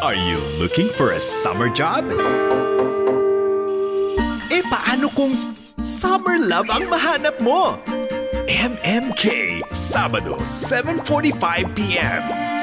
Are you looking for a summer job? Paano kung summer love ang mahanap mo? MMK, Sabado, 7:45 p.m.